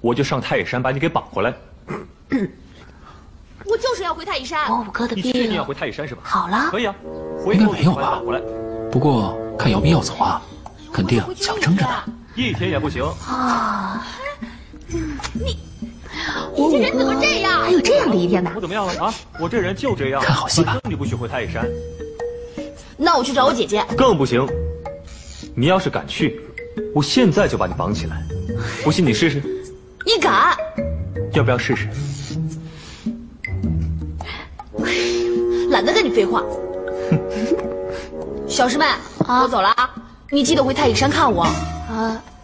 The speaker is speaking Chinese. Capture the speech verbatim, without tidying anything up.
我就上太乙山把你给绑回来。 我就是要回太乙山。 我五哥的你病， 确定要回太乙山是吧？ 好了， 可以啊，回应该头没有吧把你绑回来。 不过看姚斌要走啊，肯定想撑着呢。 一天也不行啊！ 你你这人怎么这样？ 还有这样的一天呢？ 我怎么样了啊？我这人就这样。 看好戏吧。 反正你不许回太乙山。 那我去找我姐姐。 更不行。你要是敢去，我现在就把你绑起来。不信你试试。 你敢？ 要不要试试？ 懒得跟你废话。小师妹，啊、我走了啊！你记得回太乙山看我。 啊。